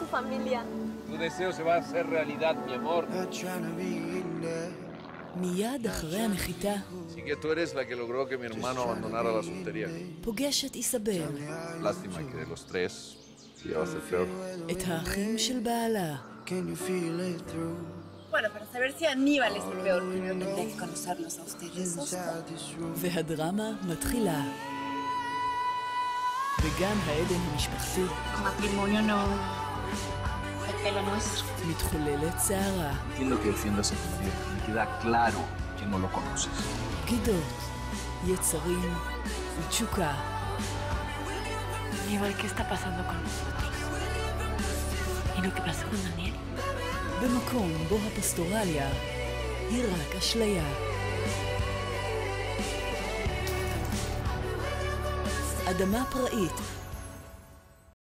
su familia. Tu deseo se va a hacer realidad, mi amor. מיד אחרי הנחיתה Sí que tú eres la que logró que mi hermano abandonara la soltería. פוגשת איסבל Lástima que de los tres llevas el peor. את האחים של בעלה. Bueno, para saber si Aníbal es el peor, primero tendría que conocerlos a ustedes. והדרמה מתחילה. בגן העדן המשפחתי Matrimonio no. El pelo nuestro. מתחוללת סערה. Entiendo que defiendas a tu marido. Me queda claro que no lo conoces. בגידות, יצרים ותשוקה. Aníbal, ¿qué está pasando con nosotros? ¿Y lo que pasó con Daniel? במקום בו הפסטורליה היא רק אשליה. אדמה פראית,